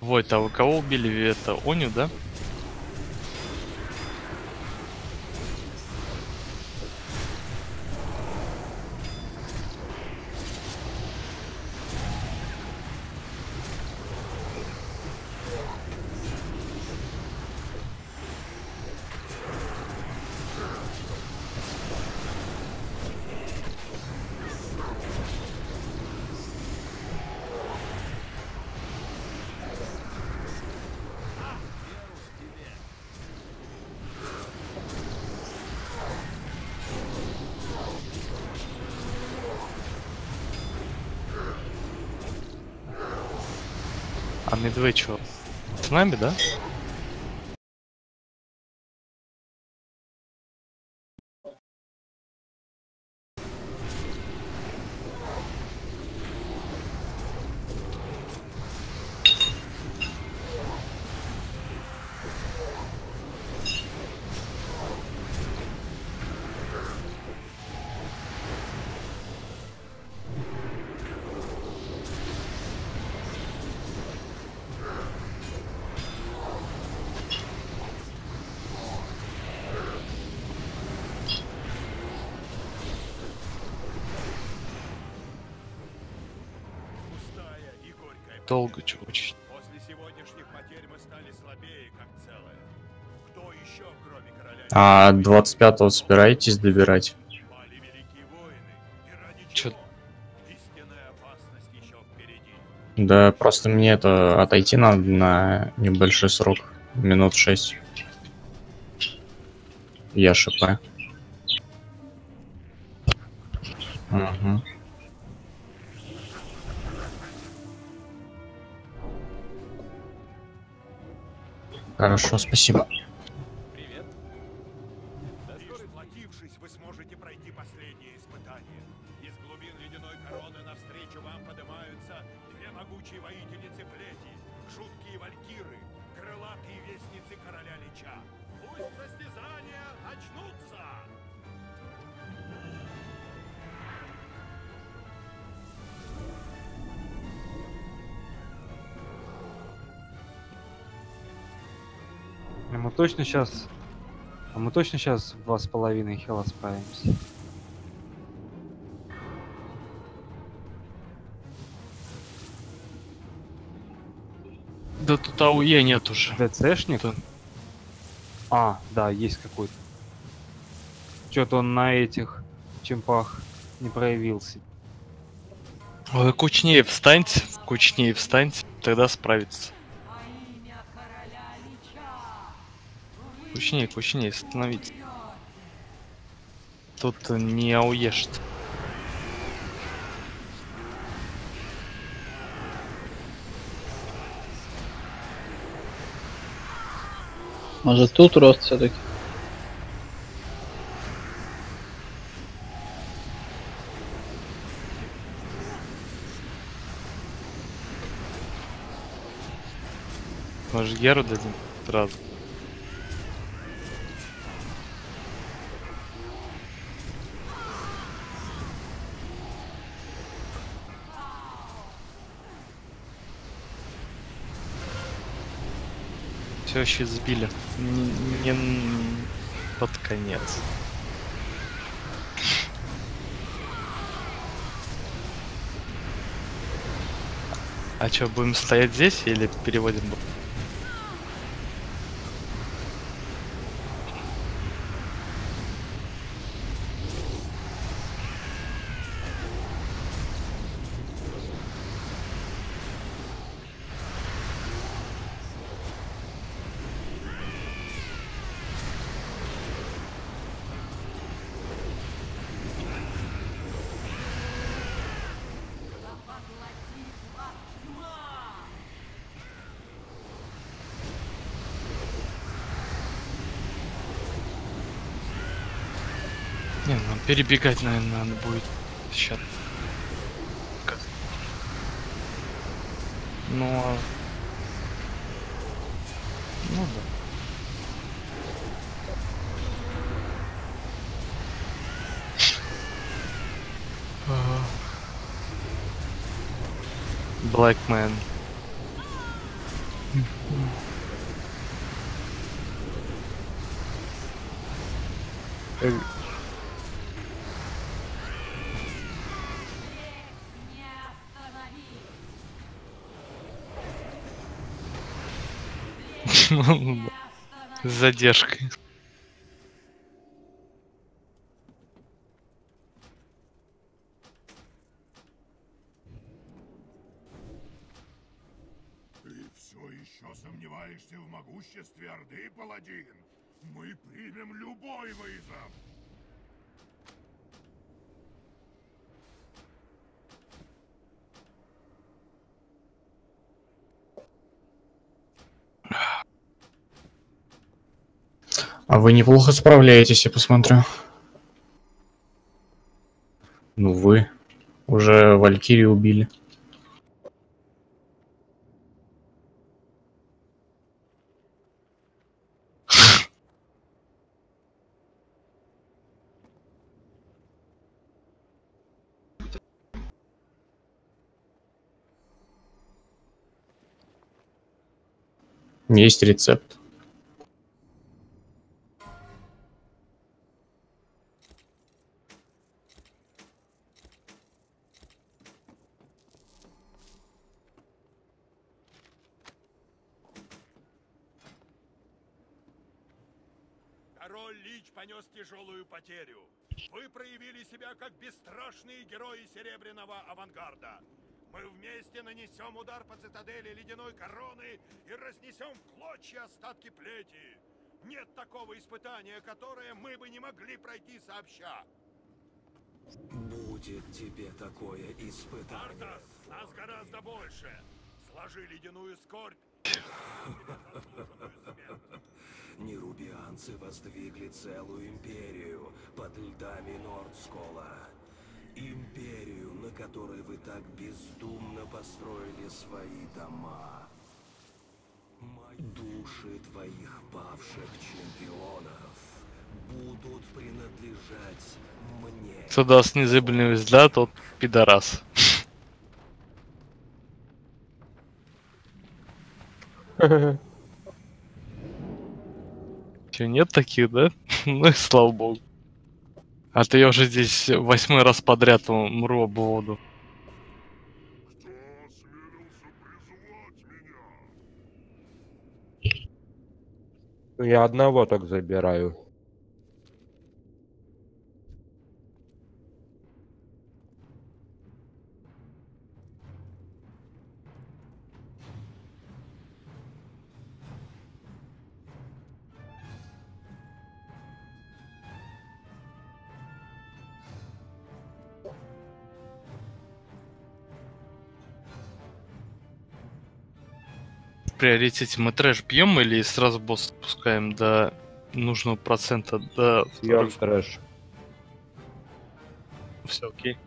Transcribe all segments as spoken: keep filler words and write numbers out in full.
Вот, а вы кого убили? Это Оню, да? А Медведь что? С нами, да? Долго чего очень. После сегодняшних потерь мы стали слабее, как целое. Кто еще, кроме короля? А двадцать пятого собираетесь добирать? Пали великие воины, и ради Чё? чего? Истинная опасность еще впереди. Да просто мне это отойти надо на небольшой срок. Минут шесть. Я ШП. Угу. Хорошо, спасибо. Привет. Лишь сплотившись, вы сможете пройти последнее испытание. Из глубин ледяной короны навстречу вам поднимаются две могучие воительницы плети, жуткие валькиры, крылатые вестницы короля Лича. Пусть состязания начнутся! А мы точно сейчас... А мы точно сейчас в два с половиной хила справимся? Да тут АУЕ нет уже. ДЦшник? Да. А, да, есть какой-то. Что-то он на этих чемпах не проявился. Ой, кучнее встаньте, кучнее встаньте, тогда справится. Кучнее, кучнее, становитесь. Тут не ауешт. Может тут рост все-таки? Может, Геру дадим сразу. Все, щит сбили. Не, не под конец. А что, будем стоять здесь или переводим? Не, ну перебегать, наверное, надо будет. Сейчас. Как? Ну, а... ну да. Black Man. С задержкой. Ты все еще сомневаешься в могуществе Орды, паладин? Мы примем любой вызов. А вы неплохо справляетесь, я посмотрю. Ну вы уже Валькирию убили. Есть рецепт. Король Лич понес тяжелую потерю. Вы проявили себя как бесстрашные герои Серебряного авангарда. Мы вместе нанесем удар по цитадели Ледяной Короны и разнесем в клочья остатки плети. Нет такого испытания, которое мы бы не могли пройти сообща. Будет тебе такое испытание. Артас, нас гораздо больше. Сложи ледяную скорбь. Нерубианцы воздвигли целую империю под льдами Нордскола. Империю, на которой вы так бездумно построили свои дома. Души твоих павших чемпионов будут принадлежать мне. Кто даст незыблемый взгляд, тот пидорас. Че, нет таких, да? Ну и слава богу. А то я уже здесь восьмой раз подряд мру об воду. Кто осмелился призывать меня? Я одного так забираю. В приоритете мы трэш бьем или сразу босса спускаем до нужного процента до Бьем трэш. Все окей.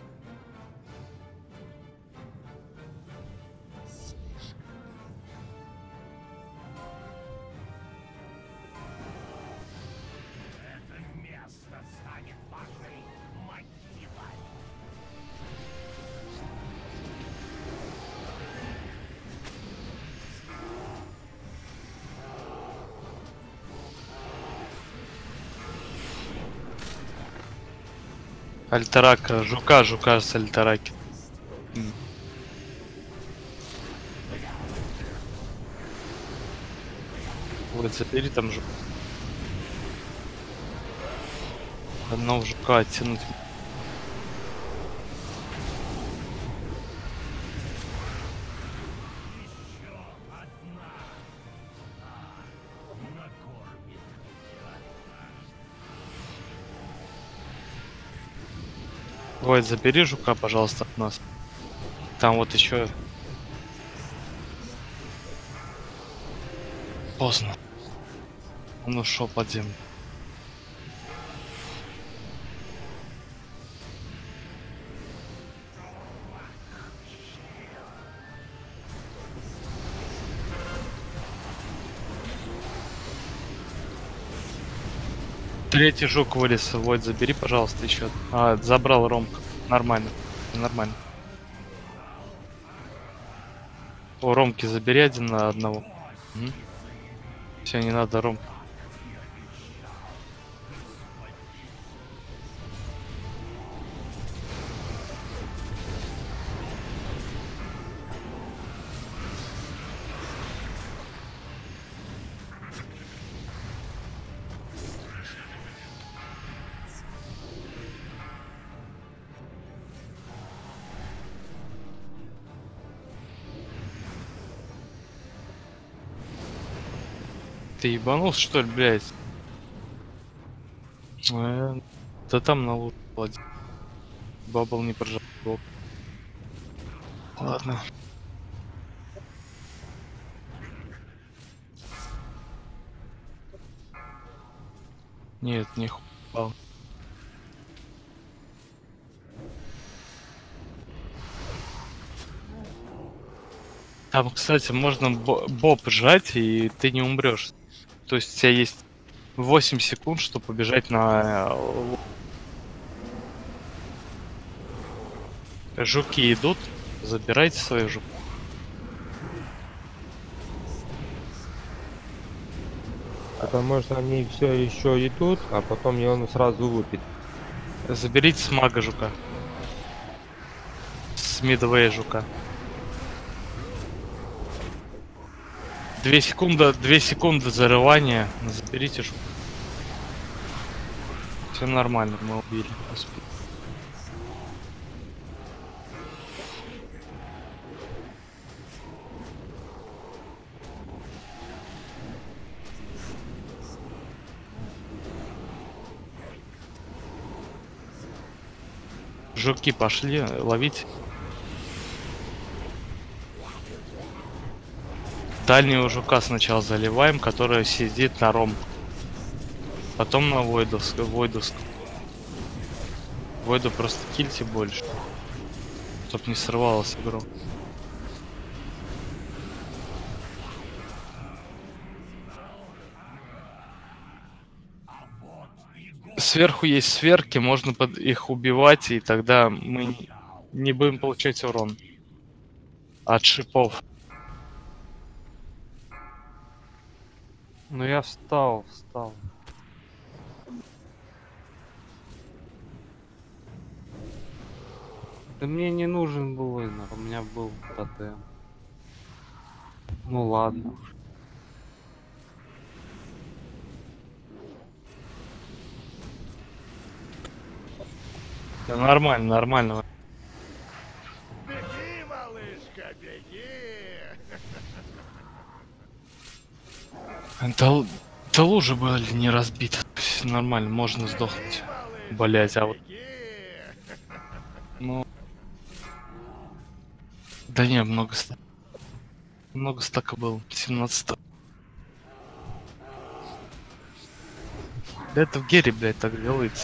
Альтарака, жука, жука с альтараки. Вот забери там жук. Одного жука оттянуть. Ой, забери жука, пожалуйста, от нас. Там вот еще. Поздно. Он ушел под землю. Третий жук вылез. Вот, забери, пожалуйста, еще. А, забрал Ромка. Нормально. Нормально. У Ромки забери один на одного. Угу. Все, не надо, Ром. Ты ебанулся, что ли, блядь? Э, да там на луж один. Бабл не прожал. Ладно. Нет, не хуй. Там, кстати, можно бо- боб сжать, и ты не умрешь. То есть у тебя есть восемь секунд, чтобы побежать на... Жуки идут, забирайте свои жуки. Потому что они все еще идут, а потом и он сразу лупит. Заберите с мага жука. С мидвея жука. Две секунды, две секунды зарывания. Заберите жука. Все нормально, мы убили. Господи. Жуки пошли, ловить. Дальнего жука сначала заливаем, который сидит на ром. Потом на войдовск, войдовск. Войду просто кильте больше. Чтоб не срывалась игру. Сверху есть сверки, можно под их убивать, и тогда мы не будем получать урон от шипов. Ну я встал, встал. Да мне не нужен был инер, у меня был тотем. Ну ладно. Да нормально, нормально. Беги, малышка, беги! Да, да лужи были не разбиты. Нормально, можно сдохнуть. Блять, а вот... Ну... Да не, много ста... Много стака было. семнадцать. Да это в Гере, блядь, так делается.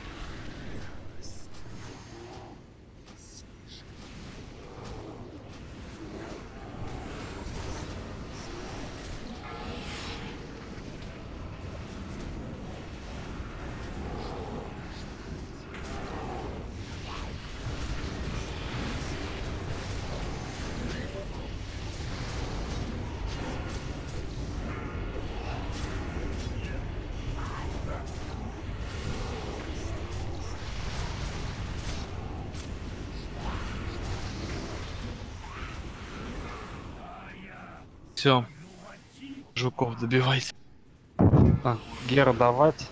Все. Жуков добивайте. Так, Гера давать.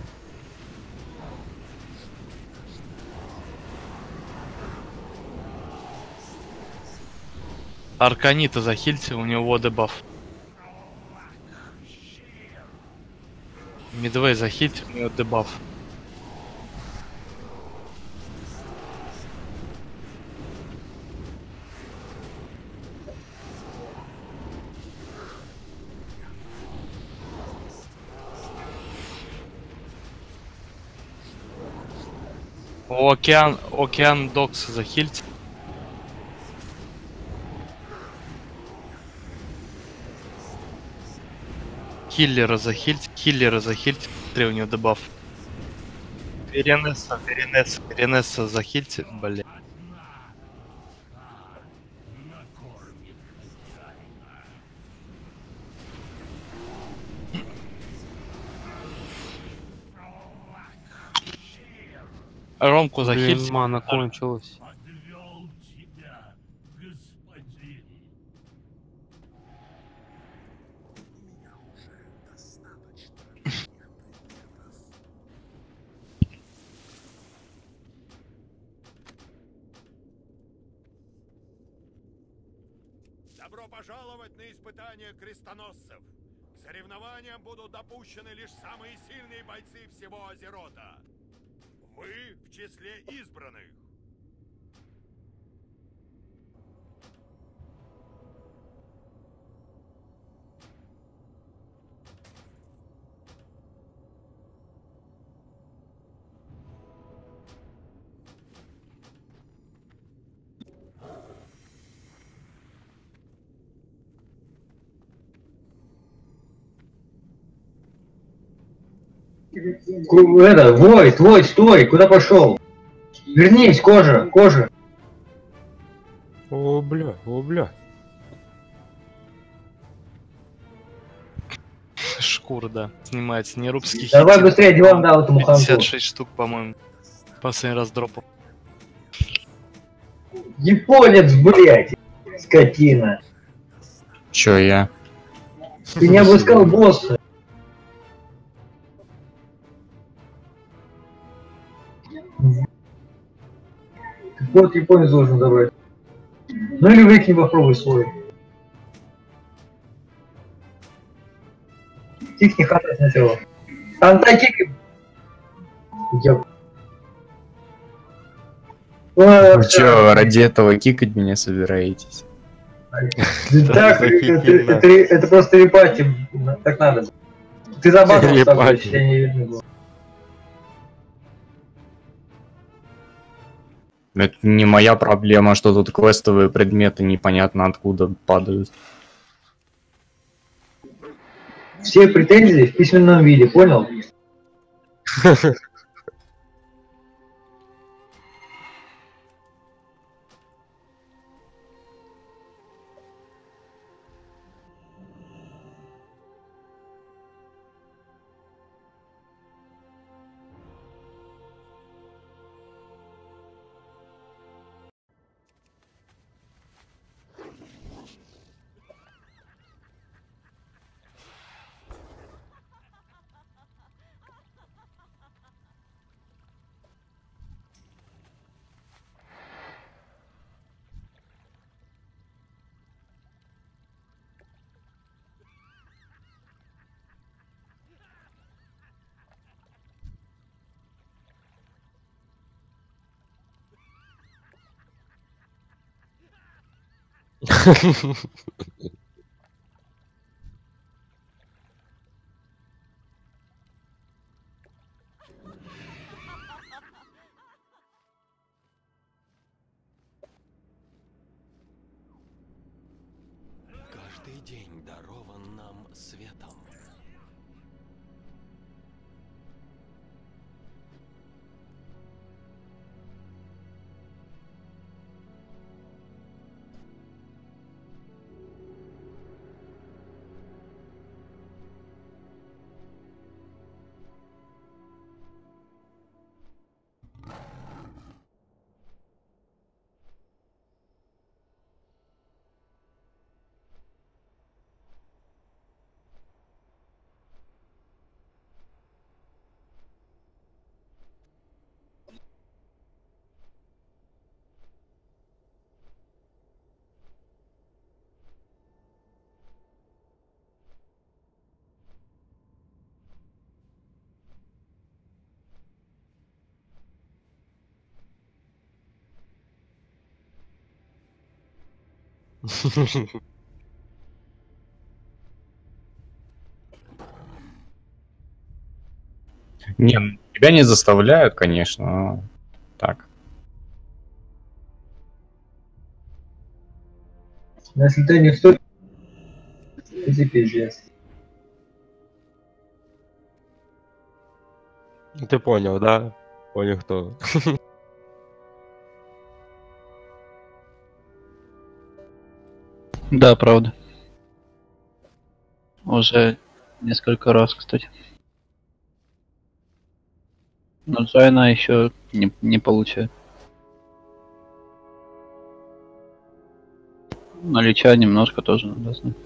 Арканита захильте, у него дебаф. Мидвей захильте, у него дебаф. У океан, океан докс захильте. Хиллера захильте, хиллера захильте, смотри, у него дебаф. Веренесса, Веренесса, Веренесса захильте, блядь. Ромку Блин, захильте. мана кончилась. Подвел тебя, господин. Добро пожаловать на испытание крестоносцев. К соревнованиям будут допущены лишь самые сильные бойцы всего Азерота. Вы в числе избранных. Ку- Это, Вой, твой, стой, куда пошел? Вернись, кожа, кожа. О, бля, о, бля. Шкура, да. Снимается. Нерубский Давай хитин. быстрее диван дал этому хамку. пятьдесят шесть штук, по-моему. Последний раз дропал. Японец, блядь, скотина. Чё я? Ты не обыскал босса. Вот японец должен забрать. Ну или выкни, попробуй свой. Кикни хата сначала. Антай кик. Я... Вы чё, ради этого кикать меня собираетесь? Да так, это, это, это просто репати, так надо. Ты забанил, Репати. тебя не видно было. Это не моя проблема, что тут квестовые предметы непонятно откуда падают. Все претензии в письменном виде, понял? Каждый день дарован нам светом. Не, ну, тебя не заставляют, конечно, но так. Но если ты не стоит, ты пиздец. Ты понял, да? Понял, кто. Да, правда. Уже несколько раз, кстати. Но Джайна еще не, не получает. На Лича немножко тоже надо знать.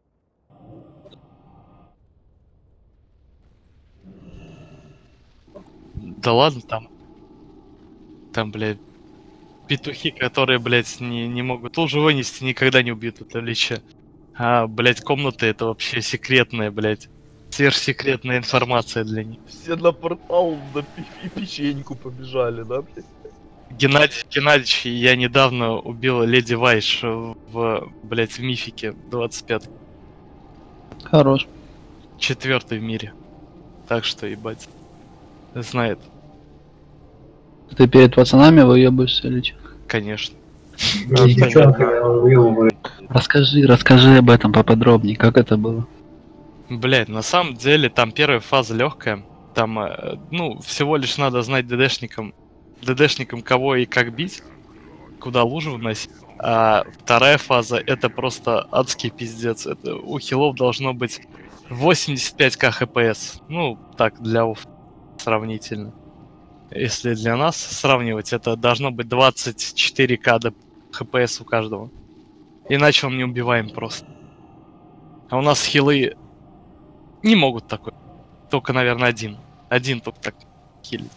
Да ладно там. Там, блядь, петухи, которые, блядь, не, не могут лужу вынести, никогда не убьют этого лича. А, блядь, комнаты это вообще секретная, блядь. Сверхсекретная информация для них. Все на портал на пи- и печеньку побежали, да, блядь? Геннадий Геннадьевич, я недавно убил Леди Вайш в, блядь, в мифике двадцать пятом. Хорош. Четвертый в мире. Так что, ебать. Знает, Ты перед пацанами выебаешься или че? конечно. Ну, с девчонками выебывали. Расскажи, расскажи об этом поподробнее, как это было. Блядь, на самом деле там первая фаза легкая. Там, э, ну, всего лишь надо знать ДДшникам, ДДшникам кого и как бить, куда лужу вносить. А вторая фаза это просто адский пиздец. Это у хилов должно быть восемьдесят пять ка хпс. Ну, так, для оф сравнительно. Если для нас сравнивать, это должно быть двадцать четыре ка хпс у каждого. Иначе он не убиваем просто. А у нас хилы не могут такой. Только, наверное, один. Один только так хилит.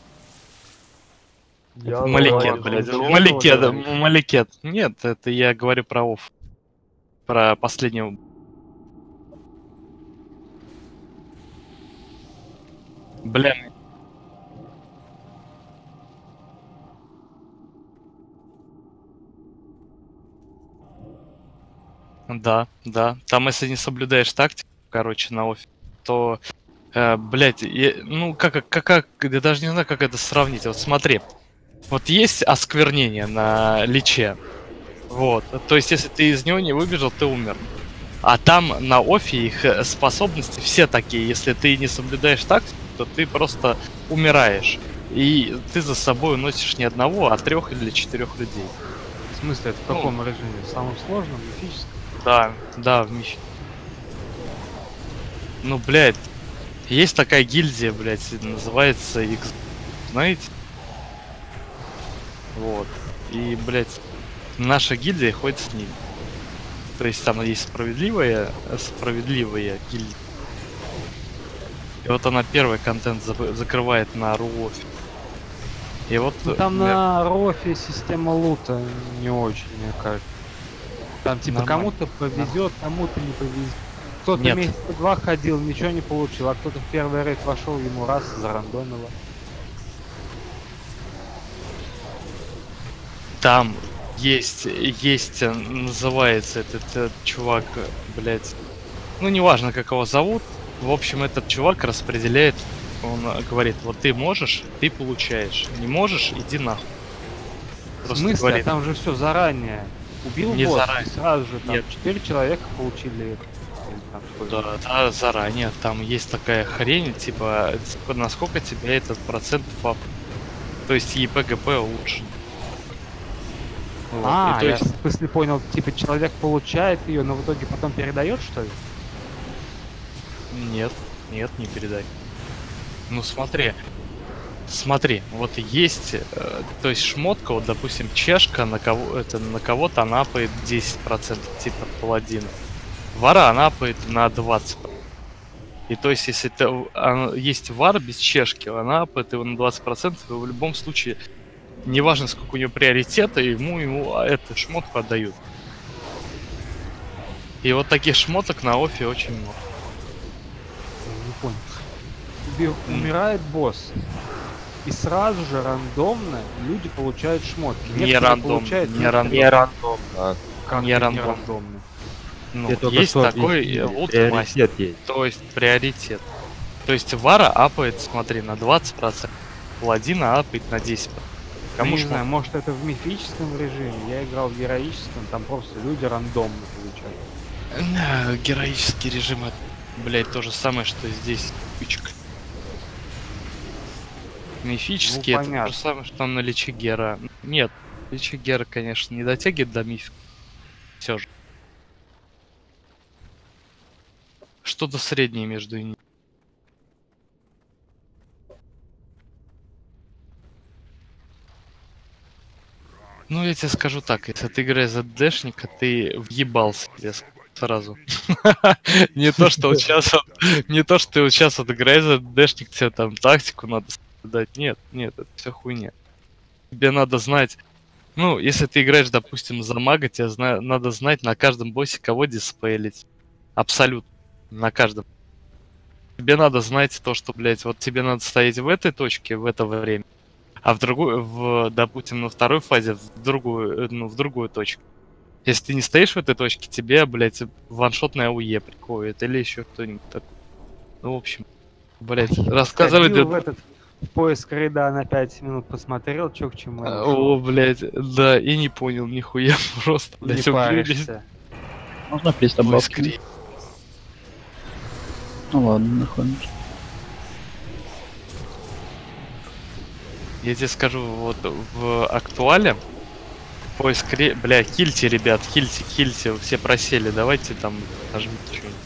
Я Маликет, говорю, блядь. что Маликет, это? Маликет. Нет, это я говорю про оф. Про последнего. Бля. Да, да. Там, если не соблюдаешь тактику, короче, на офе, то, э, блядь, я- ну, как, как, как, я даже не знаю, как это сравнить. Вот смотри, вот есть осквернение на личе, вот, то есть, если ты из него не выбежал, ты умер. А там на офе их э, способности все такие, если ты не соблюдаешь тактику, то ты просто умираешь. И ты за собой уносишь не одного, а трех или четырех людей. В смысле, это в Ну. каком режиме? В самом сложном, мифическом? Да, да, в мифе. Ну, блядь, есть такая гильдия, блядь, называется X, знаете? Вот. И, блядь, наша гильдия ходит с ним. То есть там есть справедливая, справедливая гильдия. И вот она первый контент за- закрывает на Руофе. И вот... Ну, там э, на Рофе система лута не очень, мне кажется. Там типа Нормально. кому-то повезет, кому-то не повезет. Кто-то Нет. месяца два ходил, ничего не получил, а кто-то в первый рейд вошел, ему раз зарандомило. Там есть, есть, э, называется этот, э, чувак, э, блядь, ну неважно как его зовут, в общем этот чувак распределяет, он э, говорит, вот ты можешь, ты получаешь, не можешь, иди нахуй. В Просто смысле? говорит. А там же все заранее. Убил Не босс, заранее. и сразу же там Нет. четыре человека получили это. Или там сколько. Да, да, заранее, там есть такая хрень, типа, ск- насколько тебе этот процент фап, то есть ЕПГП лучше. Вот, А, и то я есть, в смысле понял, типа человек получает ее, но в итоге потом передает, что ли? нет, нет, не передай. Ну смотри, смотри, вот есть, э, то есть шмотка, вот, допустим, чешка на кого это на кого-то она апает десять процентов, типа паладина. Вара она апает на двадцать процентов. И то есть, если это, в- а, есть вар без чешки, она апает его на двадцать процентов, и в любом случае, неважно сколько у него приоритета, ему ему а, эту шмотку отдают. И вот таких шмоток на офе очень много. Не понял. Уби- Умирает босс. И сразу же рандомно люди получают шмотки. Не Некоторые рандомно, получают, не некоторые рандомно. Не рандом, да. как не не рандомно. рандомно. Ну, Тебе только есть что такой объяснили, э, лут приоритет мастер, есть. то есть приоритет. То есть вара апает, смотри, на двадцать процентов, паладина апает на десять процентов. Кому Кому не ж знаю, может это в мифическом режиме. Я играл в героическом, там просто люди рандомно получают. Э, героический режим, это, блядь, то же самое, что здесь ключик. Мифический Ну, это то понятно. же самое, что там на личе Гера. Нет, личе Гера, конечно, не дотягивает до мифика. Все же. Что-то среднее между ними. Ну, я тебе скажу так, если ты играешь за дэшника, ты въебался резко сразу. Не то, что вот сейчас, не то, что ты вот сейчас вот играешь за дэшник, тебе там тактику надо создать. Нет, нет, это все хуйня. Тебе надо знать, ну, если ты играешь, допустим, за мага, тебе зна- надо знать на каждом боссе, кого диспелить. Абсолютно. На каждом. Тебе надо знать то, что, блядь, вот тебе надо стоять в этой точке в это время, а в другую, в, допустим, на второй фазе в другую, ну, в другую точку. Если ты не стоишь в этой точке, тебе, блядь, ваншотная АУЕ приходит или еще кто-нибудь такой. Ну, в общем, блядь, рассказывай... Сходил для- в этот в поиск рейда на пять минут, посмотрел, чё к чему. и А, ушёл. О, блядь, да, и не понял нихуя, просто, Не блядь, убились. паришься. Можно приз Поиск добавки? рейда. Ну ладно, находим. Я тебе скажу, вот в актуале поиск ре... Бля, хильте, ребят, хильте, хильте, все просели, давайте там нажмите что-нибудь.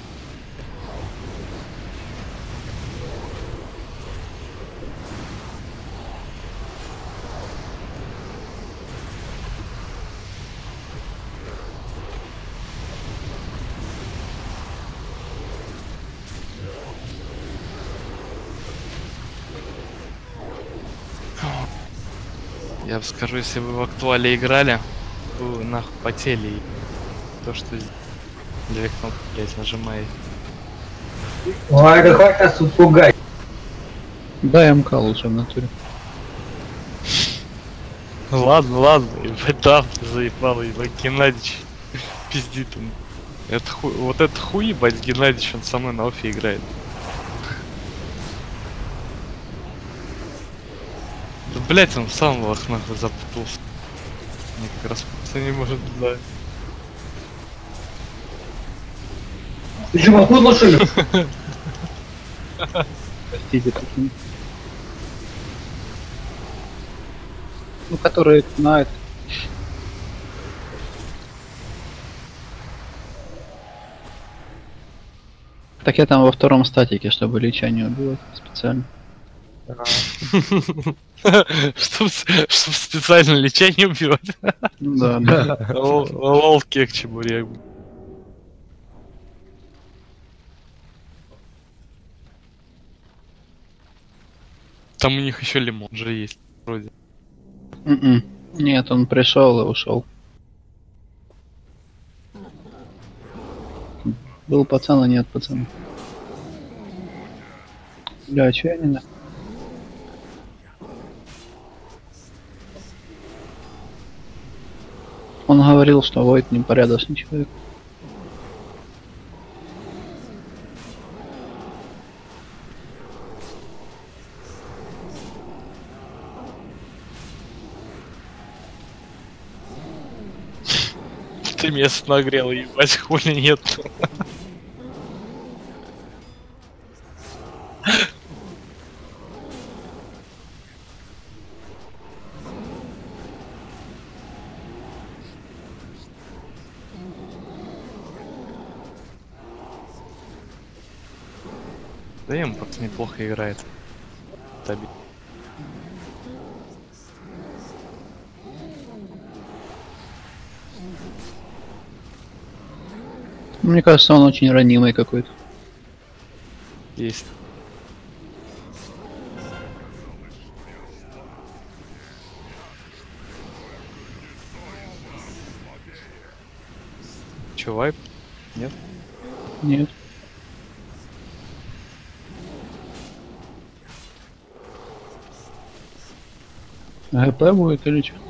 Я вам скажу, если вы в актуале играли, вы нахуй потели. И то, что здесь две кнопки, блядь, нажимаете. Ой, да хватит нас тут пугать. Да, МК лучше в натуре. Ладно, ладно, ебать, да, ты заебал, ебать, Геннадьевич пиздит он. Это хуй, вот это хуй, ебать, Геннадьевич, он со мной на офе играет. Да, блять, он сам лох нахуй запутался. Мне как раз не может, да. Ты что, попутал, что ли? Простите, такие. Ну, которые знают. Так я там во втором статике, чтобы лича не убивать специально. Чтоб чтоб специально леча не убивать. Ну да, да. Л- Лол кек чебурек. Там у них еще лимон же есть, вроде. М-м. Нет, он пришел и ушел. Был пацан, а нет пацана. Бля, чё я не знаю? Он говорил, что Войт непорядочный человек. Ты место нагрел, ебать, хули нет. Да им просто неплохо играет. Таби. Мне кажется, он очень ранимый какой-то. Есть. Че, вайп? Нет? Нет. ГП будет или что?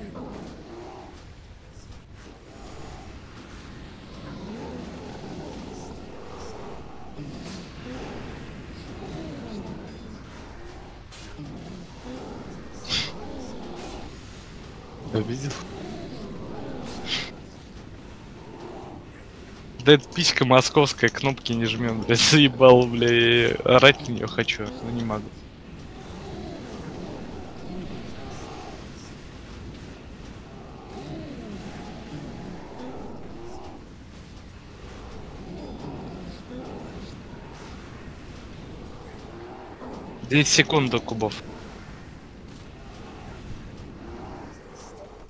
Увидел? Да это писька московская, кнопки не жмем, блядь, заебал, бля, и орать на нее хочу, но не могу. десять секунд до кубов.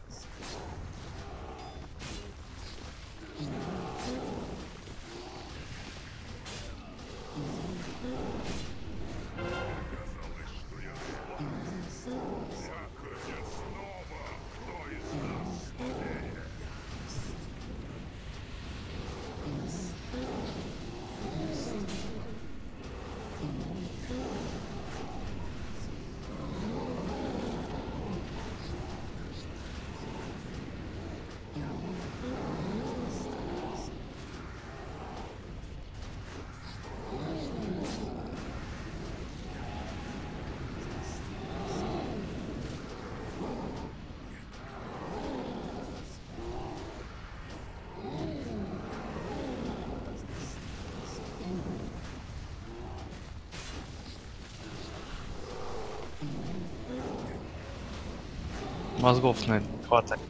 Мозгов, наверное, не хватает.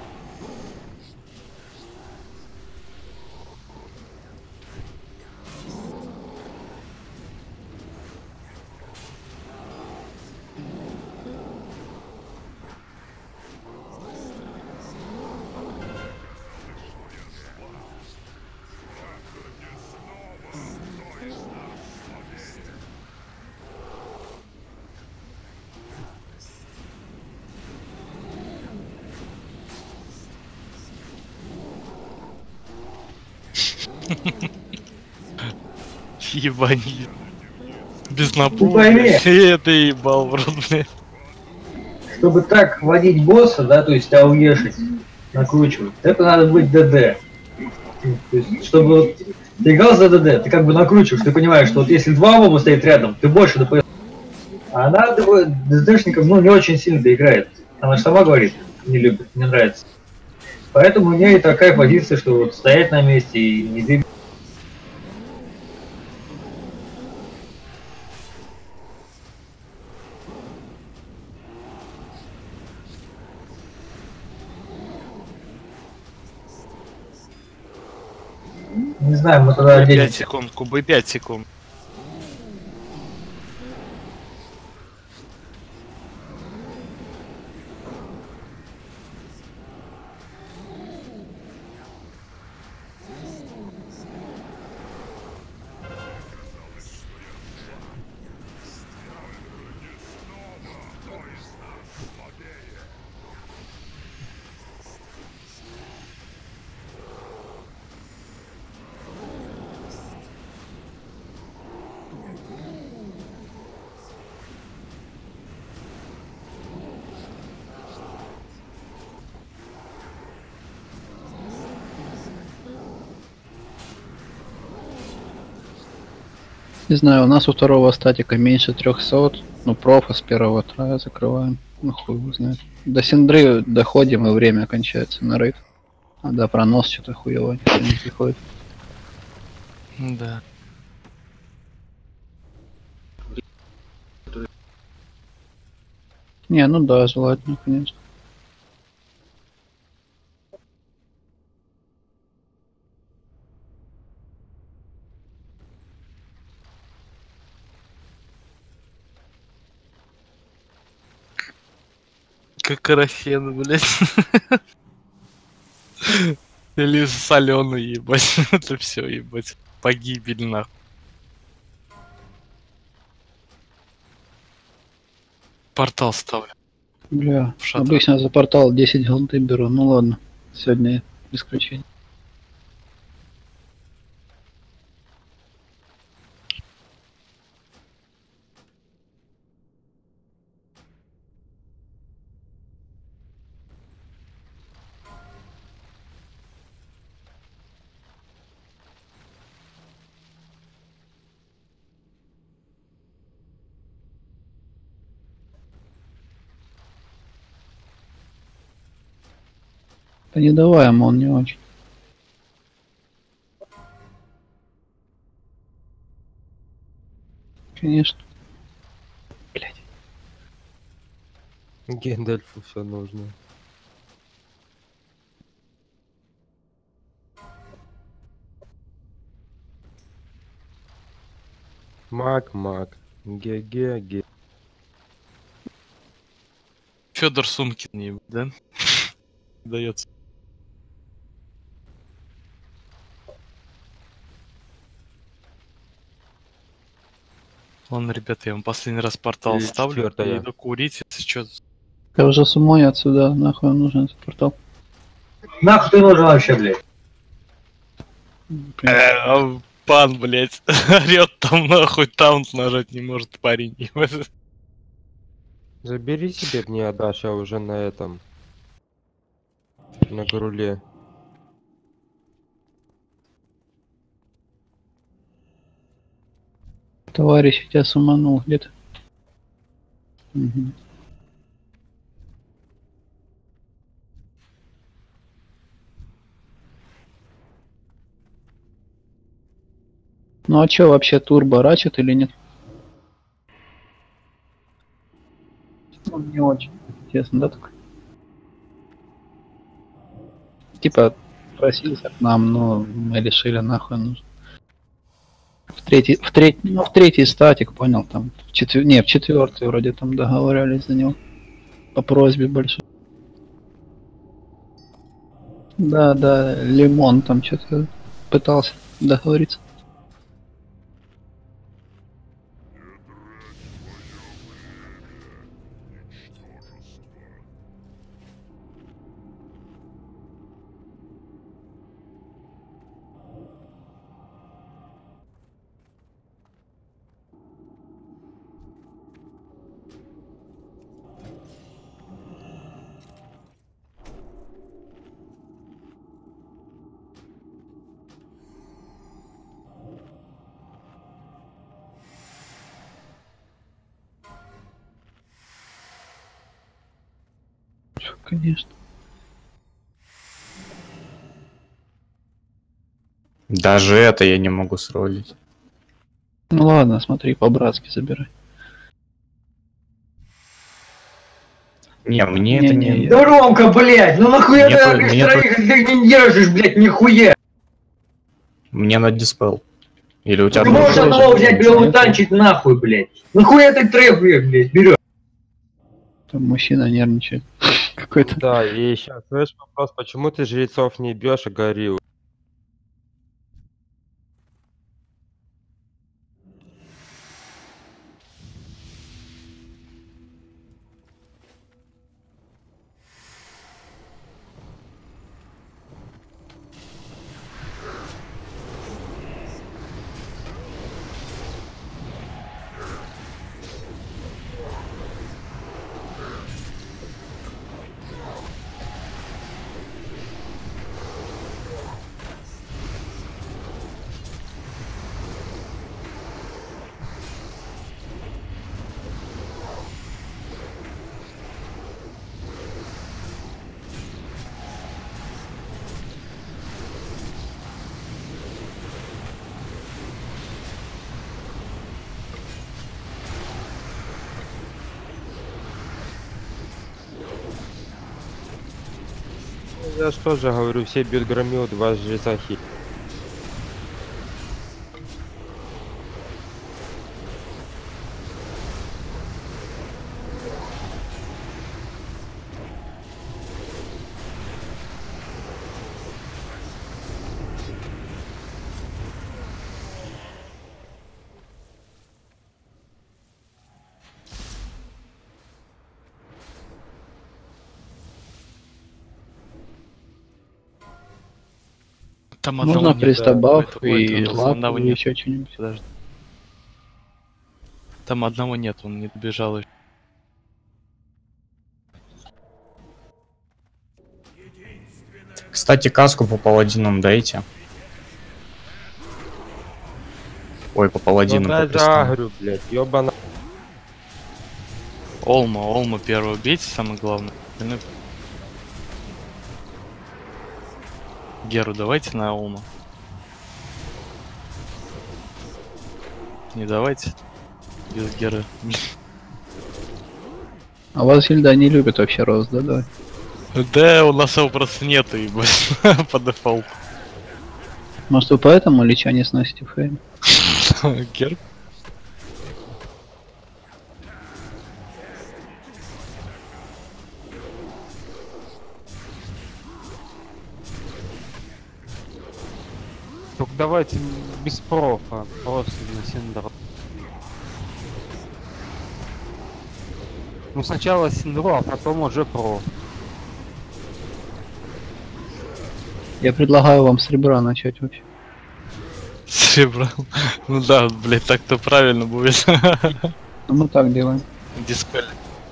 Ебани. Без напора. Это ебал в рот, блядь. Чтобы так водить босса, да, то есть ауешить, накручивать, это надо быть ДД. То есть, чтобы вот ты играл за ДД, ты как бы накручиваешь, ты понимаешь, что вот если два моба стоит рядом, ты больше ДПС. А она ДДшников, ну, не очень сильно доиграет. Она же сама говорит, не любит, не нравится. Поэтому у нее и такая позиция, что вот стоять на месте и не двигаться. Не знаю, мы тогда пять секунд, кубы пять секунд. Не знаю, у нас у второго статика меньше трехсот, ну профа с первого трая закрываем. Ну хуй его знает. До синдры доходим и время кончается на рейд. А да, пронос что-то хуево не приходит. Да. Не, ну да, желательно, конечно. Как карафен, блядь. Или соленый, ебать. Это все, ебать. Погибель, нахуй. Портал ставлю. Бля, обычно за портал десять голды беру, ну ладно. Сегодня исключение. Да не давай ему, он не очень. Конечно. Блять. Гендальфу все нужно. Маг, маг. Ге-ге-ге. Федор Сумкин, не, да? Дается. Ладно, ребята, я вам последний раз портал Или ставлю. четвёртая. Я иду курить, если что. Я уже с умой отсюда, нахуй нужен этот портал. Нахуй ты нужен вообще, блядь? Э, Пан, блядь, орёт там нахуй, таунт нажать не может парень. Забери себе, мне отдашь, я уже на этом. На груле. Товарищ, я тебя суманул где-то. Мгм. Ну а чё вообще турбо рачет или нет? Ну, не очень интересно, да, так? Типа просился к нам, но мы решили нахуй нужно. В третий, в третий, ну в третий статик, понял, там, в четвер... не, в четвертый вроде там договорились за него. По просьбе большой. Да, да, Лимон там что-то пытался договориться. Конечно. Даже это я не могу сролить. Ну ладно, смотри, по-братски забирай. Не, мне Не, это не, не... я- Да, Ромка, блядь, ну нахуя Мне ты то- без мне то- троих ты не держишь, блядь, нихуя? Мне на диспел. Или у тебя Ты тоже можешь тоже одного взять, ничего белого нету? танчить нахуй, блядь. Нахуя ты трех, блядь, берешь? Там мужчина нервничает. Какой-то. Да, и сейчас, слышь, вопрос, почему ты жрецов не бьешь, а горил? Я ж тоже говорю, все бьют громил, два жреца хит. Там Можно одного нет, пристабав да, ой, и там лап одного или нет. еще что-нибудь. Подожди. Там одного нет, он не добежал еще. Кстати, каску по паладинам дайте. Ой, по Ну паладинам, дай по пристану. загрю, блядь, ёбана. Олма, Олма первого бейте, самое главное. Остальное- Геру давайте на Олма. Не давайте. Без Геры. А вас Зельда не любит вообще рост, да, давай. Да, у нас его просто нету, ебать, по дефолту. Может вы поэтому лича не сносите в хейм? Гер? Только давайте без профа, просто на синдр. Ну сначала Синдру, а потом уже Проф. Я предлагаю вам с ребра начать вообще. Серебро. Ну да, блять, так-то правильно будет. Ну, мы так делаем. Диспель.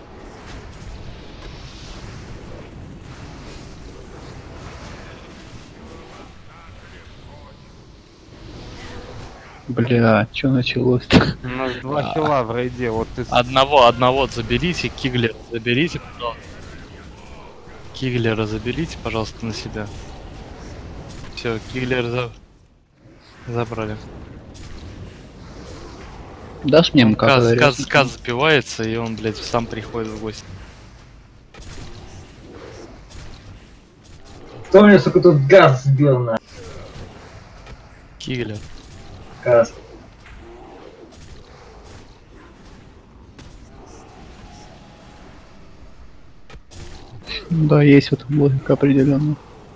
Бля, что началось-то? У нас два хила в рейде, вот ты... Одного, одного заберите, Киглера заберите, пожалуйста. Киглера заберите, пожалуйста, на себя. Все, Киглер за... забрали. Дашь мне МК? Каз, подарить? каз, каз запивается, и он, блядь, сам приходит в гости. Кто мне, сука, тут газ сбил на Киглер. газ? Да, есть в этом логика определенно.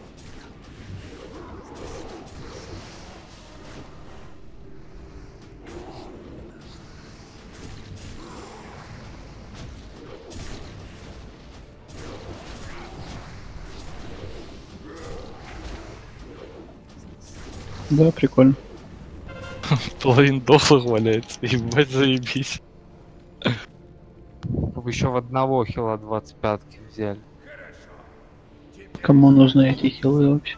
Да, прикольно. Половин дохлых валяется, ебать, заебись. Еще в одного хила двадцать пятки взяли. Кому нужны эти хилы вообще?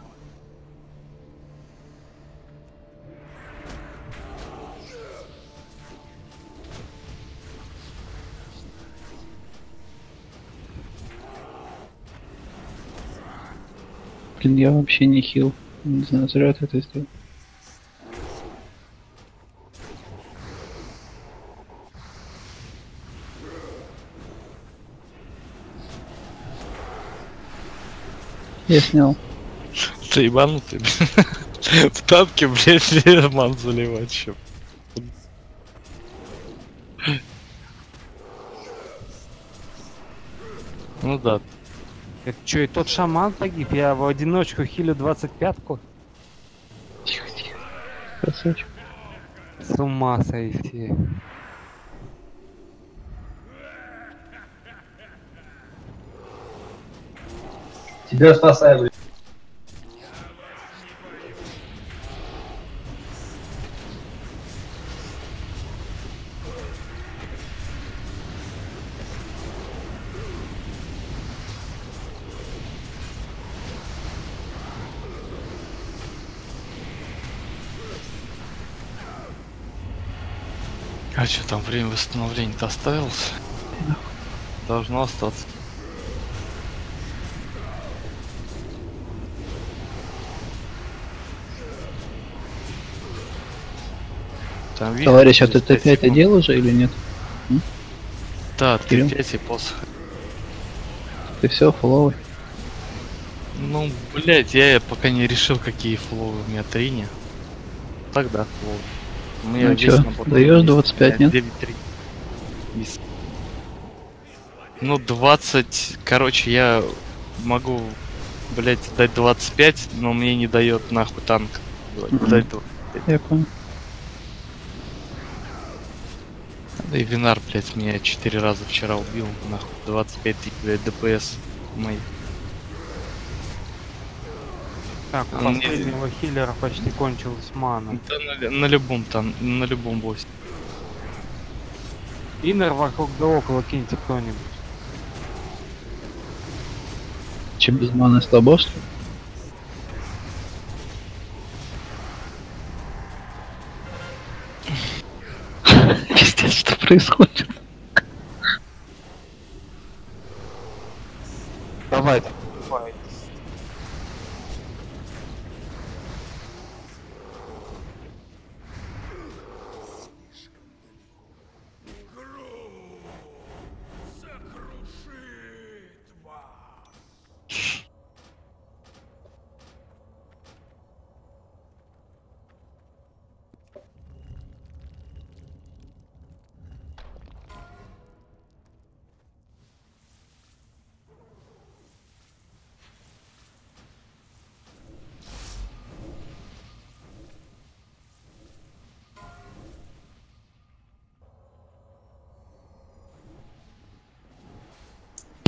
Блин, я вообще не хил. Не знаю, зря ты это сделал. Я снял. Ты ебанутый, блин. В тапке, блядь, ман заливать еще. Ну да. Это что, и тот шаман погиб? Я в одиночку хилю двадцать пятку? Тихо, тихо. Красавчик. С ума сойти. Тебя спасаю, блядь. А что там, время восстановления-то оставилось? Должно остаться. Там, видишь, Товарищ, а ты через пять Т пять секунд. одел уже или нет? Да, Кирилл? Т пять и посох. Ты все, фуловый? Ну, блять, я пока не решил, какие флоу у меня трини. Тогда флоу. У меня Ну весь чё, набор даёшь есть, двадцать пять, нет? девять три. Есть. Ну, двадцать, короче, я могу, блять, дать двадцать пять, но мне не дает нахуй танк. Мгм. Дать двадцать пять. Я понял. Да и Винар, блять, меня четыре раза вчера убил, нахуй, двадцать пять тысяч, блядь, ДПС мои. Так, у А мне- последнего хиллера почти кончилась мана. Да на, на любом там, на любом боссе. Иннер вокруг да около киньте кто-нибудь. Че, без маны слабо, что ли? Пиздец, что происходит? Давай. Сокрушит вас.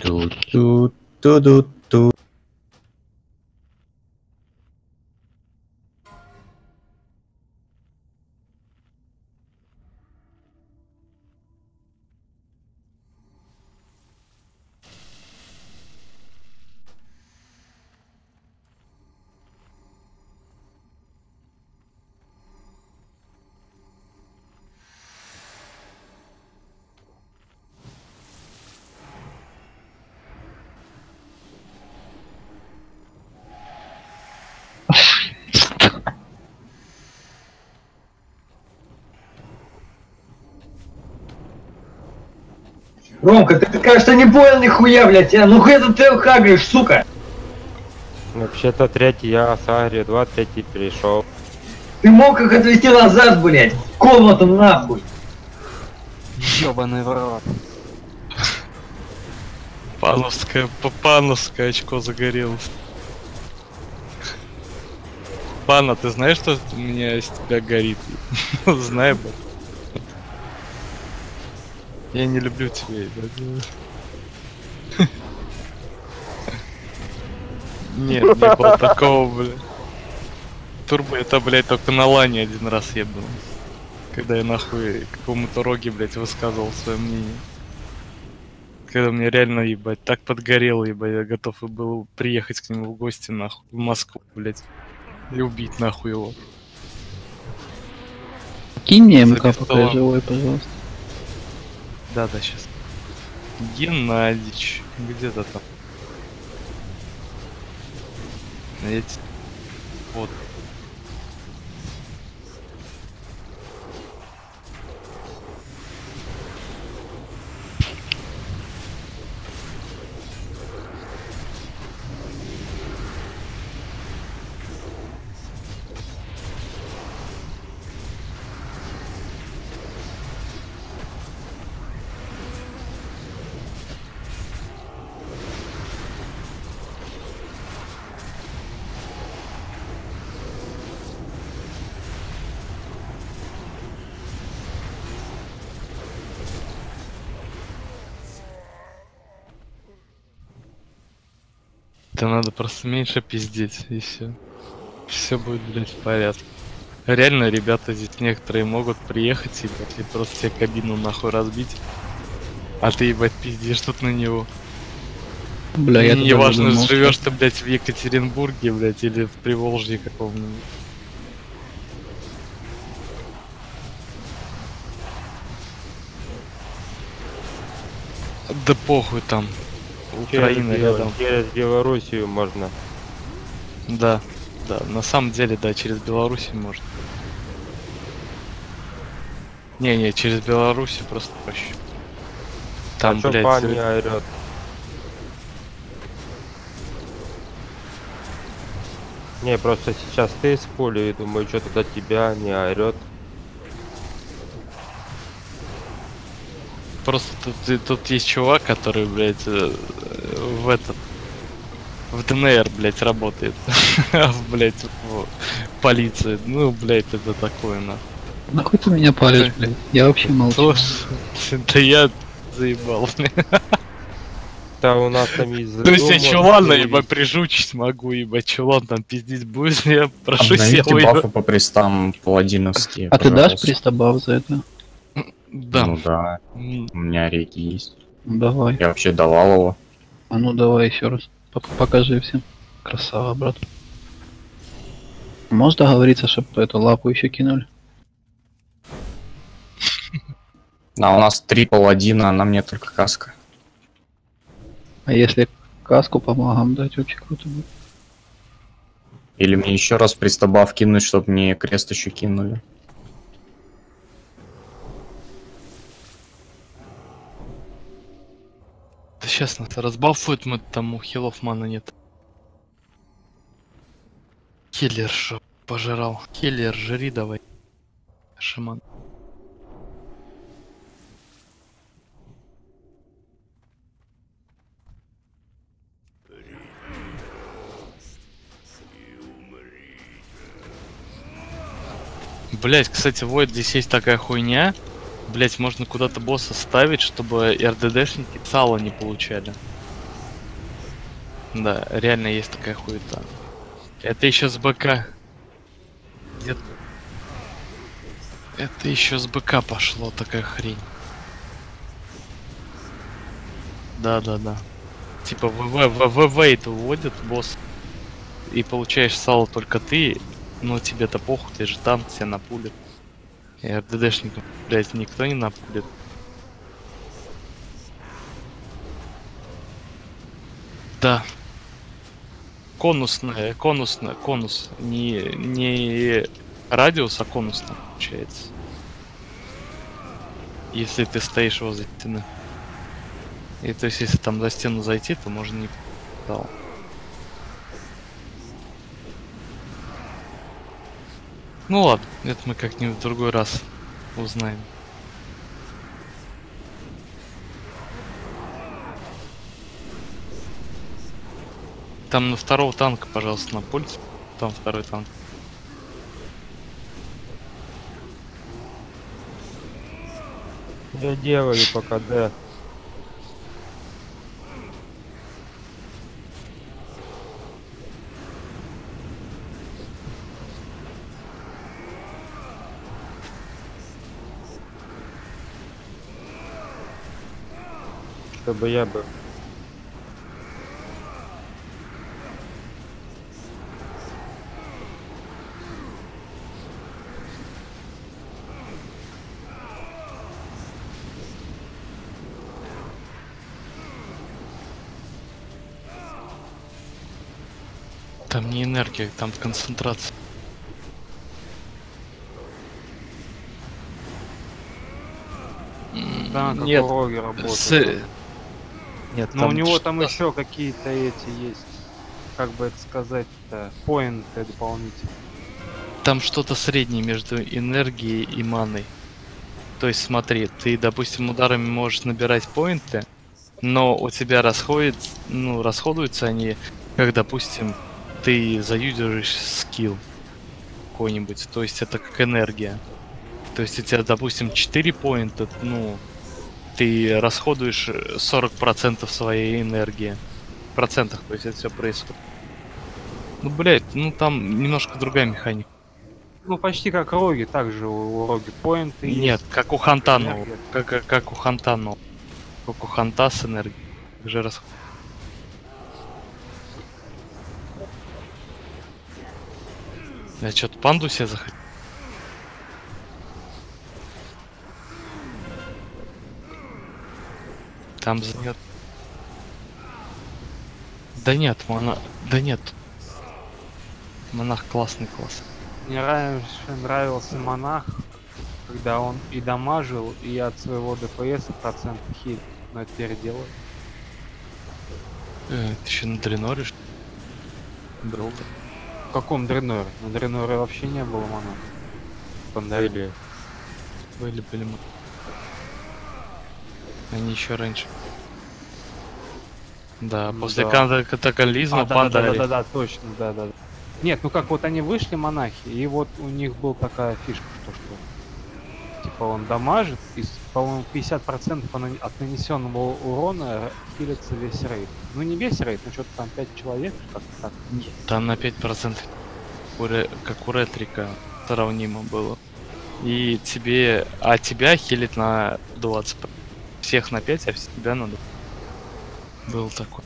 Ту-ту-ту-ту-ту. Ромка, ты, кажется, не понял нихуя, блядь, а ну-ка это ты хагаешь, сука! Вообще-то третий я с Агри два, третий перешел. Ты мог их отвезти назад, блядь, в комнату нахуй! Ёбаный в рот. Пановское, пановское очко загорелось. Пана, ты знаешь, что у меня из тебя горит? Знай бы. Я не люблю тебя, да? Нет, не было такого, блядь. Турбо это, блядь, только на лане один раз я был. Когда я нахуй какому-то роге, блядь, высказывал свое мнение. Когда мне реально, ебать, так подгорело, ебать, я готов был приехать к нему в гости, нахуй, в Москву, блядь. И убить, нахуй, его. Кинь мне МК, пока я живой, пожалуйста. Да, да, сейчас. Геннадич, где-то там. Эти... Вот. Это надо просто меньше пиздеть, и все. Все будет, блядь, в порядке. Реально, ребята здесь некоторые могут приехать, ебать, и просто себе кабину нахуй разбить. А ты, ебать, пиздишь тут на него. Бля, я не важно, живешь ты, блядь, в Екатеринбурге, блядь, или в Приволжье каком-нибудь. Да похуй там. Украина через, рядом. Через Белоруссию можно. Да, да, на самом деле, да, через Белоруссию можно. Не-не, через Белоруссию просто проще. Там, а блядь, пан не все... орёт? Не, просто сейчас ты с поля и думаю, что туда тебя не орёт. Просто тут, тут есть чувак, который, блядь, в этот... В ДНР, блядь, работает. Блядь, в полиции. Ну, блядь, это такое, нахуй. Нахуй ты меня палишь, блядь? Я вообще молчу. Да я заебал. Да у нас там из... То есть я чулан, ебать, прижучить могу, ебать, чулан там пиздить будет, я прошу себя. Обновите бафы по пристам паладиновские, А ты дашь пристабав за это? Да. Ну да, у меня реки есть. Давай. Я вообще давал его. А ну давай еще раз. Покажи всем. Красава, брат. Можешь договориться, чтобы эту лапу еще кинули? А у нас три паладина, а на мне только каска. А если каску по магам дать, очень круто будет. Или мне еще раз пристабав кинуть, чтобы мне крест еще кинули. Да сейчас нас разбафуют, мы там у хилов мана нет. Хиллер шо пожирал. Хиллер, жри давай. Шаман. Блять, кстати, вот здесь есть такая хуйня. Блять, можно куда-то босса ставить, чтобы РДДшники сало не получали. Да, реально есть такая хуета. Это еще с БК. Где-то... Это еще с БК пошло, такая хрень. Да, да, да. Типа ВВ, ВВ это уводит босс. И получаешь сало только ты. Но тебе-то похуй, ты же там, тебя напулят. И РДДшникам, блять, никто не напулит. Да. Конусная, конусная, конус. Не, не радиус, а конусная получается. Если ты стоишь возле стены. И то есть, если там за стену зайти, то можно не дал. Ну ладно, это мы как-нибудь в другой раз узнаем. Там на второго танка, пожалуйста, на пульте. Там второй танк. Я делаю пока, да. Чтобы я бы... Там не энергия, там концентрация. Да, как Нет, у Роги работает. с... Нет, Но у него что-то- там еще какие-то эти есть, как бы это сказать-то, поинты дополнительные. Там что-то среднее между энергией и маной. То есть смотри, ты, допустим, ударами можешь набирать поинты, но у тебя расходит, ну, расходуются они, как, допустим, ты заюзаешь скилл какой-нибудь. То есть это как энергия. То есть у тебя, допустим, четыре поинта, ну, ты расходуешь сорок процентов своей энергии. В процентах, то есть это все происходит. Ну, блядь, ну там немножко другая механика. Ну, почти как Роги, также у, у Роги поинты Нет, есть. как у Ханта, ну, энергия. как, как, как у Ханта, ну, как у Ханта с энергией. Уже расход. Я что-то панду себе захотел. Там занят. Да нет, мона... Да нет. Монах классный класс. Мне раньше нравился монах, когда он и дамажил, и от своего ДПС процент хит. Но это теперь делает. Э, ты еще на Дреноре, что ли? Был, да. В каком Дреноре? На Дреноре вообще не было монаха. Пандарили. Были, были мы. Они еще раньше. Да, Ну после да. ката- катаклизма А, да, да, да, пандали. да, да, точно, да, да. Нет, ну как вот они вышли монахи, и вот у них была такая фишка, что что типа он дамажит, и, по-моему, пятьдесят процентов он- от нанесенного урона хилится весь рейд. Ну не весь рейд, но что-то там пять человек, как-то так. Там на пять процентов у Ре- как у Ретрика сравнимо было. И тебе... А тебя хилит на двадцать. Всех на пять, а тебя на два. Был такой.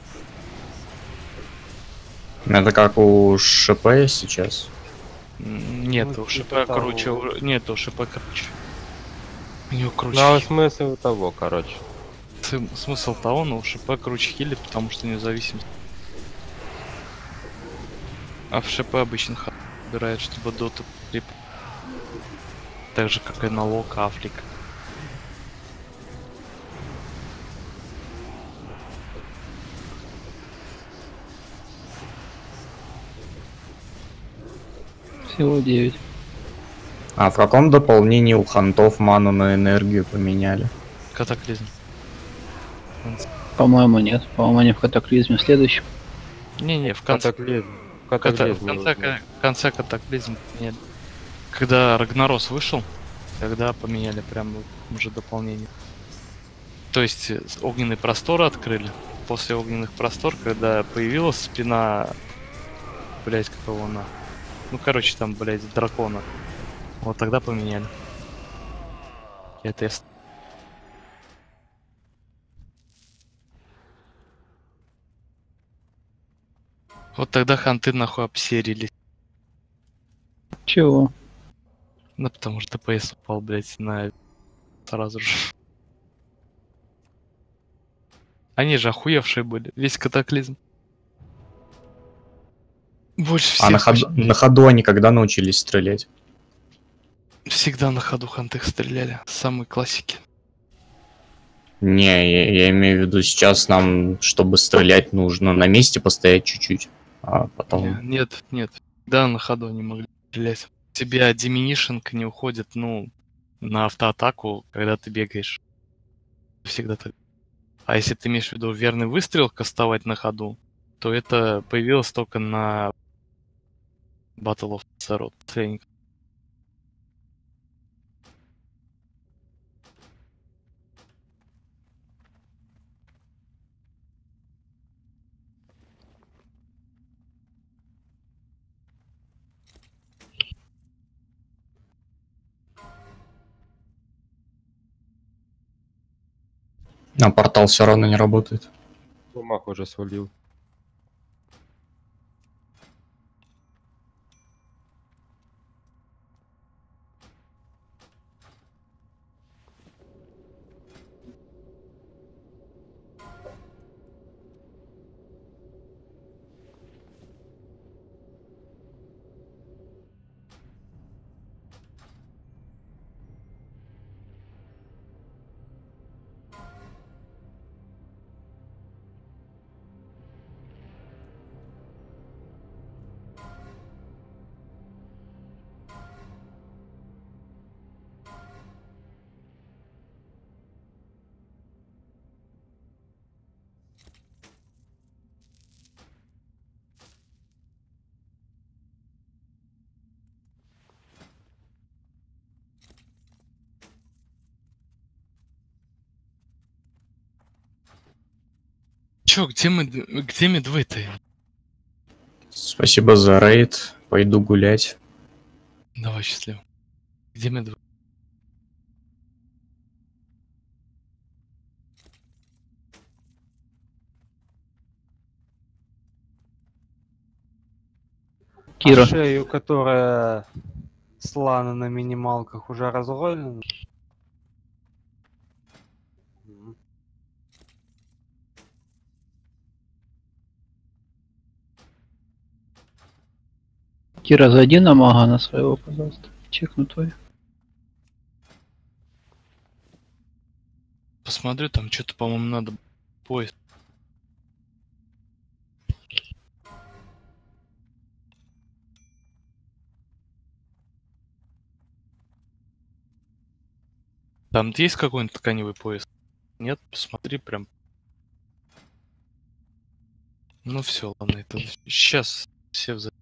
Это как у ШП сейчас. М, Нет, Ну, у типа ШП того. круче. у- Нет, у ШП круче. У него круче. Ну, а хил- смысл того, короче. См- Смысл того, но у ШП круче хилит, потому что независимость. А в ШП обычно ха- убирает, чтобы доту трип. Так же, как и налог Африк. Всего девять. А в каком дополнении у хантов ману на энергию поменяли? Катаклизм. По-моему, нет. По-моему, они в катаклизме в следующем. Не-не, в конце. Катаклизм. Ката- Катаклизм. в конце, ка- в конце катаклизм нет. Когда Рагнарос вышел, тогда поменяли прям уже дополнение. То есть э, с- огненные просторы открыли, после огненных простор, когда появилась спина, блять, какого она. Ну, короче, там, блять, дракона. Вот тогда поменяли. Я тест. Вот тогда ханты нахуй обсерились. Чего? Ну, потому что ДПС упал, блять, на... сразу же. Они же охуевшие были. Весь катаклизм. Больше всех. А на ходу, на ходу они когда научились стрелять? Всегда на ходу ханты стреляли. Самые классики. Не, я, я имею в виду, сейчас нам, чтобы стрелять, нужно на месте постоять чуть-чуть, а потом... Нет, нет. Да, на ходу не могли стрелять. У тебя диминишинг не уходит, ну, на автоатаку, когда ты бегаешь. Всегда так. А если ты имеешь в виду верный выстрел кастовать на ходу, то это появилось только на Battle of Azeroth. Последний. А портал все равно не работает. Мах уже свалил. Чё, где мы, где медвы-то? Спасибо за рейд. Пойду гулять. Давай, счастливо. Где медвы? Кира. А шею, которая слана на минималках, уже разрознена? Мгм. Кира, зайди на мага на своего, пожалуйста. Чекну твой. Посмотрю, там что-то, по-моему, надо поезд. Там есть какой-нибудь тканевый поезд? Нет, посмотри прям. Ну все, ладно, это сейчас все вза-